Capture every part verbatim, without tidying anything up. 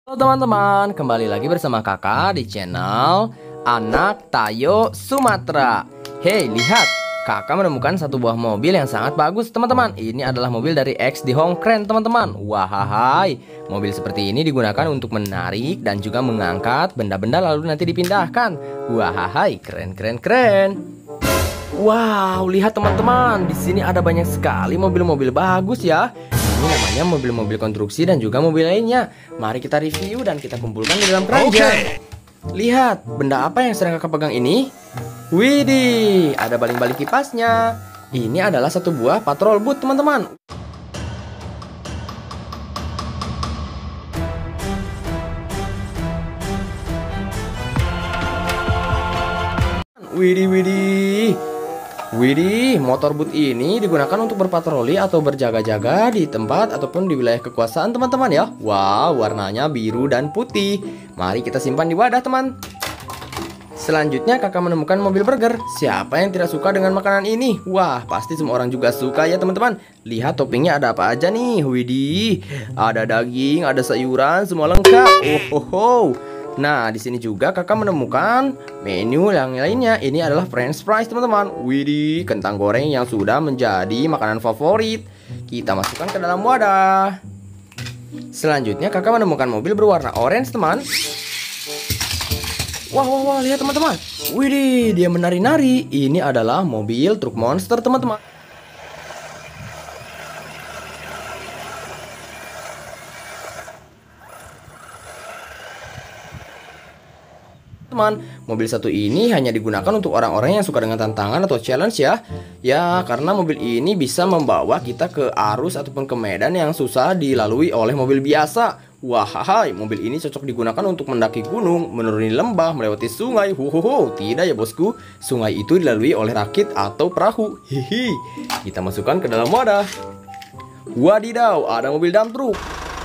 Halo teman-teman, kembali lagi bersama kakak di channel Anak Tayo Sumatera. Hei, lihat, kakak menemukan satu buah mobil yang sangat bagus teman-teman. Ini adalah mobil dari X di Hongkren teman-teman. Wahai, mobil seperti ini digunakan untuk menarik dan juga mengangkat benda-benda lalu nanti dipindahkan. Wahai, keren keren keren. Wow, lihat teman-teman, di sini ada banyak sekali mobil-mobil bagus ya. Ini namanya mobil-mobil konstruksi dan juga mobil lainnya. Mari kita review dan kita kumpulkan di dalam keranjang. Okay. Lihat, benda apa yang sedang kakak pegang ini? Widih, ada baling-baling kipasnya. Ini adalah satu buah patrol boot teman-teman. Widih, widih. Widih, motor boot ini digunakan untuk berpatroli atau berjaga-jaga di tempat ataupun di wilayah kekuasaan teman-teman ya. Wow, warnanya biru dan putih. Mari kita simpan di wadah teman. Selanjutnya kakak menemukan mobil burger. Siapa yang tidak suka dengan makanan ini? Wah, pasti semua orang juga suka ya teman-teman. Lihat toppingnya ada apa aja nih. Widih, ada daging, ada sayuran, semua lengkap. Oh, oh, oh. Nah, di sini juga kakak menemukan menu yang lainnya. Ini adalah French fries teman-teman. Widih, kentang goreng yang sudah menjadi makanan favorit. Kita masukkan ke dalam wadah. Selanjutnya kakak menemukan mobil berwarna orange teman. Wah, wah, wah, lihat teman-teman. Widih, dia menari-nari. Ini adalah mobil truk monster teman-teman. Teman, mobil satu ini hanya digunakan untuk orang-orang yang suka dengan tantangan atau challenge ya. Ya, karena mobil ini bisa membawa kita ke arus ataupun ke medan yang susah dilalui oleh mobil biasa. Wahai, mobil ini cocok digunakan untuk mendaki gunung, menuruni lembah, melewati sungai. Huhuhu, tidak ya bosku. Sungai itu dilalui oleh rakit atau perahu. Hihi. Kita masukkan ke dalam wadah. Wadidaw, ada mobil dump truck.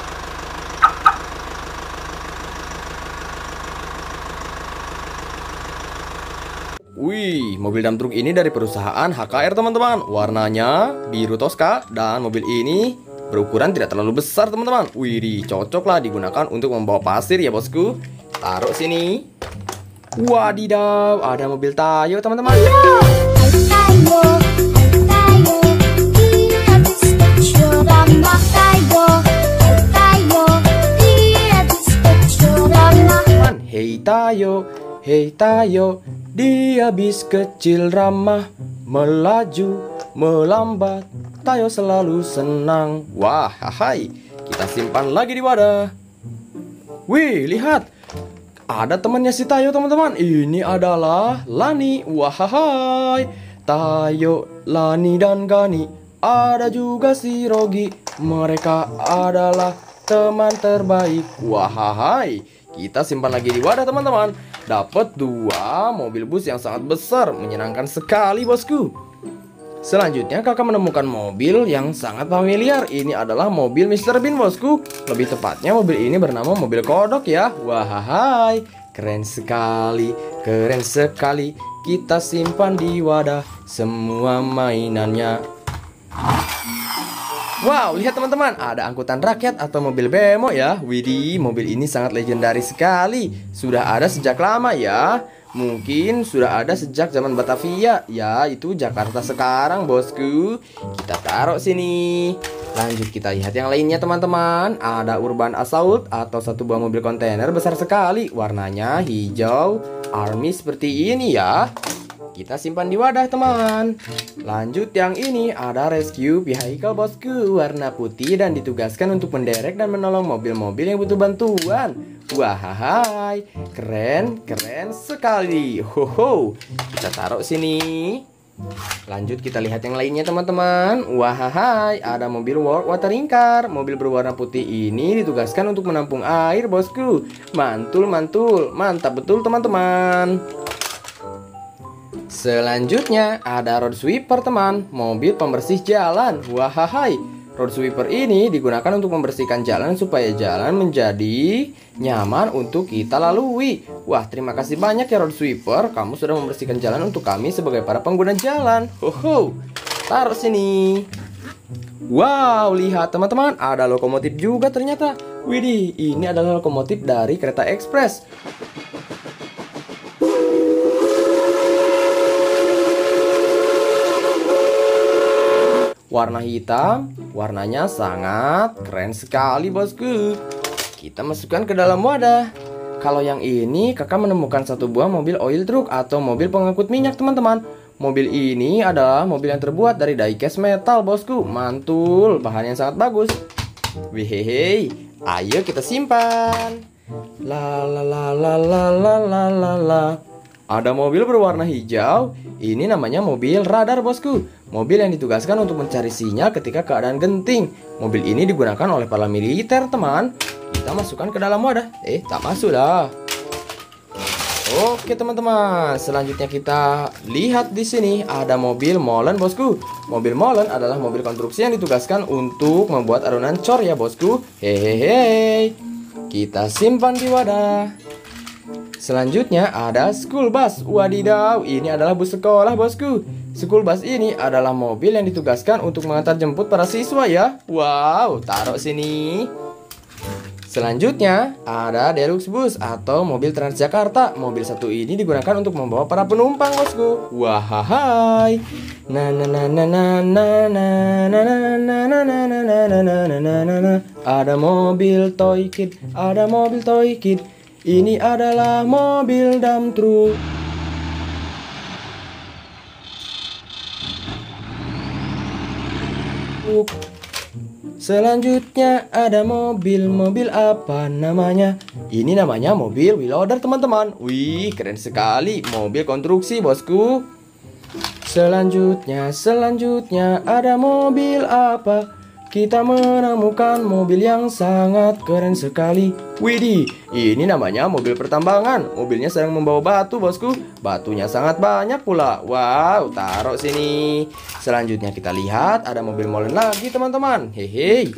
Wih, mobil dump truck ini dari perusahaan H K R teman-teman. Warnanya biru toska dan mobil ini berukuran tidak terlalu besar teman-teman. Wih, cocoklah digunakan untuk membawa pasir ya bosku. Taruh sini. Wadidaw, ada mobil Tayo teman-teman. Hei Tayo, hei Tayo, dia bis kecil ramah, melaju, melambat, Tayo selalu senang. Wah, hai, kita simpan lagi di wadah. Wih, lihat, ada temannya si Tayo teman-teman. Ini adalah Lani. Wah, hai, Tayo, Lani dan Gani. Ada juga si Rogi. Mereka adalah teman terbaik. Wah, hai, kita simpan lagi di wadah teman-teman. Dapat dua mobil bus yang sangat besar. Menyenangkan sekali bosku. Selanjutnya kakak menemukan mobil yang sangat familiar. Ini adalah mobil mister Bean bosku. Lebih tepatnya mobil ini bernama mobil kodok ya. Wahai, keren sekali, keren sekali. Kita simpan di wadah semua mainannya. Wow, lihat teman-teman, ada angkutan rakyat atau mobil bemo ya. Widih, mobil ini sangat legendaris sekali. Sudah ada sejak lama ya. Mungkin sudah ada sejak zaman Batavia. Ya, itu Jakarta sekarang bosku. Kita taruh sini. Lanjut kita lihat yang lainnya teman-teman. Ada Urban Assault atau satu buah mobil kontainer besar sekali. Warnanya hijau army seperti ini ya. Kita simpan di wadah teman. Lanjut yang ini ada rescue vehicle bosku. Warna putih dan ditugaskan untuk menderek dan menolong mobil-mobil yang butuh bantuan. Wahai, keren, keren sekali. Hoho, kita taruh sini. Lanjut kita lihat yang lainnya teman-teman. Wahai, ada mobil work watering car. Mobil berwarna putih ini ditugaskan untuk menampung air bosku. Mantul, mantul, mantap betul teman-teman. Selanjutnya ada road sweeper teman, mobil pembersih jalan. Wahai, road sweeper ini digunakan untuk membersihkan jalan supaya jalan menjadi nyaman untuk kita lalui. Wah, terima kasih banyak ya road sweeper, kamu sudah membersihkan jalan untuk kami sebagai para pengguna jalan. Hoho, taruh sini. Wow, lihat teman-teman, ada lokomotif juga ternyata. Widih, ini adalah lokomotif dari kereta ekspres. Warna hitam, warnanya sangat keren sekali bosku. Kita masukkan ke dalam wadah. Kalau yang ini kakak menemukan satu buah mobil oil truck atau mobil pengangkut minyak teman-teman. Mobil ini adalah mobil yang terbuat dari diecast metal bosku. Mantul, bahan yang sangat bagus. Wehehe, ayo kita simpan. La la la la la la la la la. Ada mobil berwarna hijau. Ini namanya mobil radar bosku. Mobil yang ditugaskan untuk mencari sinyal ketika keadaan genting. Mobil ini digunakan oleh para militer teman. Kita masukkan ke dalam wadah. Eh, tak masuk dah. Oke teman-teman, selanjutnya kita lihat di sini ada mobil molen bosku. Mobil molen adalah mobil konstruksi yang ditugaskan untuk membuat adonan cor ya bosku. Hehehe. Kita simpan di wadah. Selanjutnya ada school bus. Wadidaw, ini adalah bus sekolah bosku. School bus ini adalah mobil yang ditugaskan untuk mengantar jemput para siswa ya. Wow, taruh sini. Selanjutnya ada deluxe bus atau mobil Transjakarta. Mobil satu ini digunakan untuk membawa para penumpang bosku. Wahai. Na na na na na na na na na na na na na na na na. Ada mobil toy kid, ada mobil toy kid. Ini adalah mobil dump truck. Selanjutnya ada mobil, mobil apa namanya? Ini namanya mobil wheel loader teman-teman. Wih, keren sekali, mobil konstruksi bosku. Selanjutnya, selanjutnya ada mobil apa? Kita menemukan mobil yang sangat keren sekali. Widih, ini namanya mobil pertambangan. Mobilnya sedang membawa batu bosku. Batunya sangat banyak pula. Wow, taruh sini. Selanjutnya kita lihat ada mobil molen lagi teman-teman. Hehe.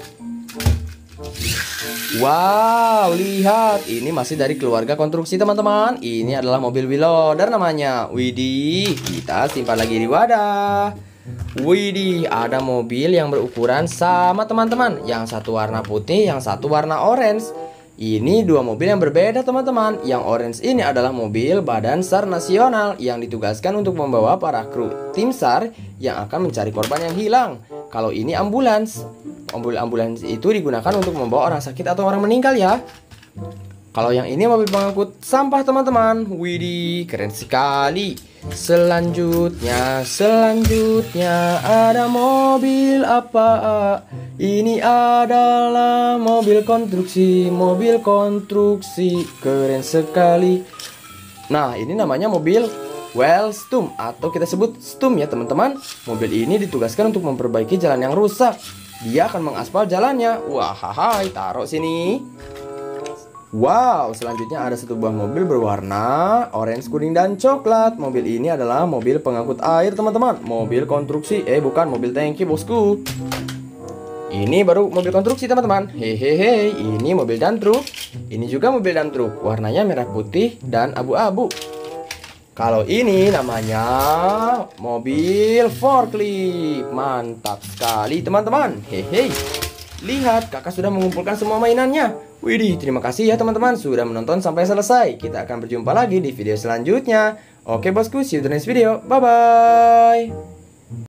Wow, lihat. Ini masih dari keluarga konstruksi teman-teman. Ini adalah mobil wheel loader namanya. Widih, kita simpan lagi di wadah. Widih, ada mobil yang berukuran sama teman-teman. Yang satu warna putih, yang satu warna orange. Ini dua mobil yang berbeda teman-teman. Yang orange ini adalah mobil Badan SAR Nasional yang ditugaskan untuk membawa para kru tim SAR yang akan mencari korban yang hilang. Kalau ini ambulans. Mobil ambulans itu digunakan untuk membawa orang sakit atau orang meninggal ya. Kalau yang ini mobil pengangkut sampah teman-teman. Widih, keren sekali. Selanjutnya, selanjutnya ada mobil apa? Ini adalah mobil konstruksi, mobil konstruksi, keren sekali. Nah, ini namanya mobil Wellstum atau kita sebut Stum ya teman-teman. Mobil ini ditugaskan untuk memperbaiki jalan yang rusak. Dia akan mengaspal jalannya. Wah, hai, taruh sini. Wow, selanjutnya ada satu buah mobil berwarna orange, kuning, dan coklat. Mobil ini adalah mobil pengangkut air teman-teman. Mobil konstruksi, eh bukan, mobil tangki bosku. Ini baru mobil konstruksi teman-teman. Hehehe, ini mobil dump truck. Ini juga mobil dump truck. Warnanya merah putih dan abu-abu. Kalau ini namanya mobil forklift. Mantap sekali teman-teman. Hehe. Lihat, kakak sudah mengumpulkan semua mainannya. Widih, terima kasih ya teman-teman sudah menonton sampai selesai. Kita akan berjumpa lagi di video selanjutnya. Oke bosku, see you in the next video. Bye-bye.